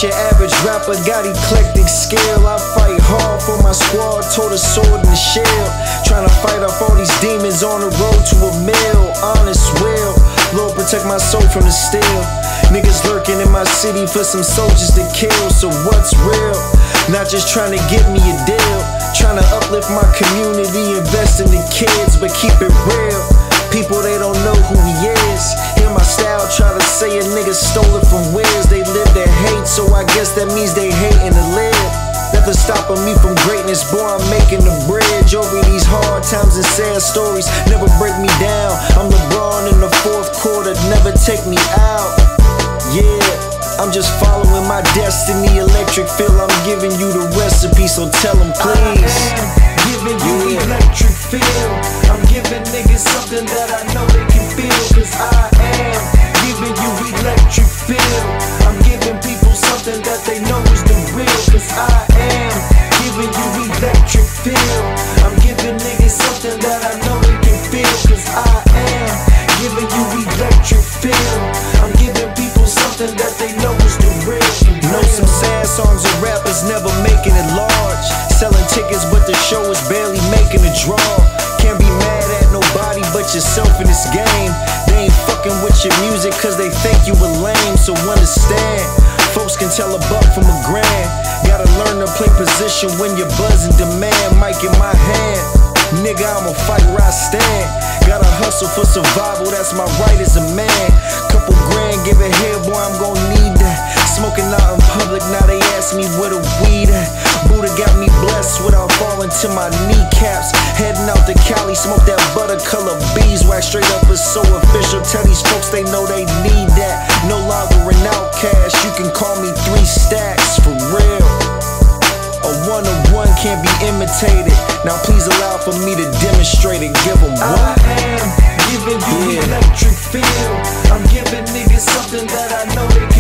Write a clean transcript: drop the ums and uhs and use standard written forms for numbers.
your average rapper, got eclectic skill. I fight hard for my squad, told a sword and a shield. Tryna fight off all these demons on the road to a mill. Honest will, Lord protect my soul from the steel. Niggas lurking in my city for some soldiers to kill. So what's real? Not just tryna get me a deal, tryna uplift my community, invest in the kids, but keep it real. People, they don't know who he is. Hear my style, try to say a nigga stole it from Wiz. They live their hate, so I guess that means they hating to live. Nothing stopping me from greatness, boy, I'm making the bridge over these hard times and sad stories. Never break me down, I'm LeBron in the fourth quarter, never take me out. Yeah, I'm just following my destiny. Electric feel, I'm giving you the recipe, so tell them please. I am giving you electric feel. I'm giving niggas something that I know they can feel. Cause I am giving you electric feel. I'm giving people something that they know is the real. Cause I am giving you electric feel. I'm giving niggas something that I know they can feel. Cause I am giving you electric feel. I'm giving people something that they know is the real. Know some sad songs of rappers never making it large, selling tickets but the show is barely making a draw. Can't be mad at nobody but yourself in this game. They ain't fucking with your music cause they think you were lame. So understand, folks can tell a buck from a grand. Gotta learn to play position when you're buzzing demand. Mic in my hand, nigga, I'ma fight where I stand. Gotta hustle for survival, that's my right as a man. Couple grand, give it here, boy, I'm gon' need that. Smoking out in public, now they ask me where the weed at. Buddha got me blessed without falling to my kneecaps. Heading out to Cali, smoke that butter color beeswax. Straight up is so official, tell these folks they know they need that. No longer an outcast, you can call me 3 stacks, for real. A one-on-one can't be imitated. Now please allow for me to demonstrate it. Give them what? I am giving you electric feel. I'm giving niggas something that I know they can